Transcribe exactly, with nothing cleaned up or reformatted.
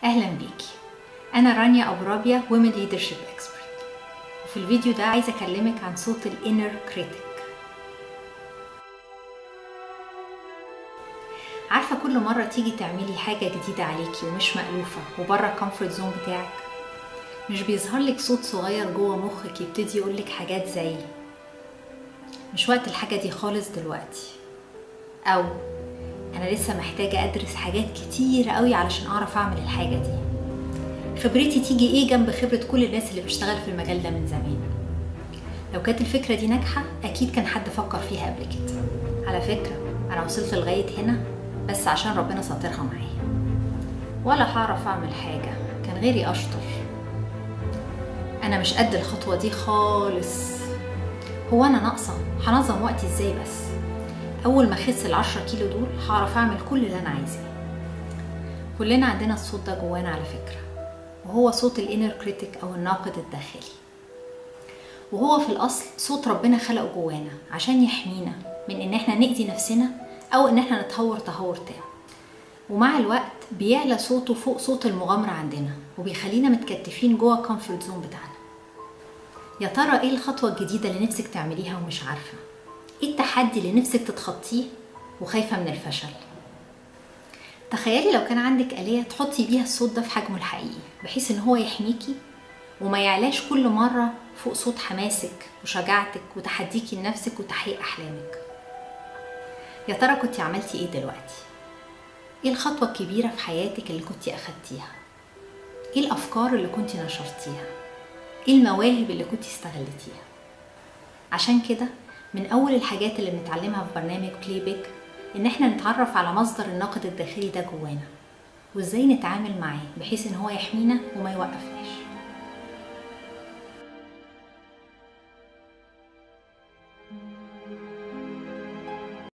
أهلا بيكي. أنا رانيا أبو رابية Women Leadership Expert، وفي الفيديو ده عايزة أكلمك عن صوت ال Inner Critic. عارفة كل مرة تيجي تعملي حاجة جديدة عليكي ومش مألوفة وبره الكومفورت زون بتاعك، مش بيظهر لك صوت صغير جوه مخك يبتدي يقولك حاجات زي مش وقت الحاجة دي خالص دلوقتي، أو أنا لسه محتاجة أدرس حاجات كتير قوي علشان أعرف أعمل الحاجة دي. خبرتي تيجي إيه جنب خبرة كل الناس اللي بتشتغل في المجال ده من زمان؟ لو كانت الفكرة دي ناجحة أكيد كان حد فكر فيها قبل كده. على فكرة أنا وصلت لغاية هنا بس عشان ربنا ساطرها معايا، ولا هعرف أعمل حاجة، كان غيري أشطر. أنا مش قد الخطوة دي خالص. هو أنا ناقصة؟ هنظم وقتي إزاي بس؟ أول ما أخس العشرة كيلو دول هعرف أعمل كل اللي أنا عايزاه. كلنا عندنا الصوت ده جوانا على فكرة، وهو صوت الانر كريتيك أو الناقد الداخلي، وهو في الأصل صوت ربنا خلقه جوانا عشان يحمينا من إن احنا نأذي نفسنا أو إن احنا نتهور تهور تام. ومع الوقت بيعلى صوته فوق صوت المغامرة عندنا وبيخلينا متكتفين جوه الكومفورت زون بتاعنا. يا ترى ايه الخطوة الجديدة اللي نفسك تعمليها ومش عارفة؟ ايه التحدي اللي نفسك تتخطيه وخايفة من الفشل؟ تخيلي لو كان عندك آلية تحطي بيها الصوت ده في حجمه الحقيقي، بحيث ان هو يحميكي وما يعلاش كل مرة فوق صوت حماسك وشجاعتك وتحديكي لنفسك وتحقيق أحلامك. يا ترى كنتي عملتي ايه دلوقتي؟ ايه الخطوة الكبيرة في حياتك اللي كنتي أخدتيها؟ ايه الأفكار اللي كنتي نشرتيها؟ ايه المواهب اللي كنتي استغلتيها؟ عشان كده من أول الحاجات اللي بنتعلمها في برنامج بلاي بيج إن احنا نتعرف على مصدر الناقد الداخلي ده جوانا، وإزاي نتعامل معاه بحيث إن هو يحمينا وما يوقفناش.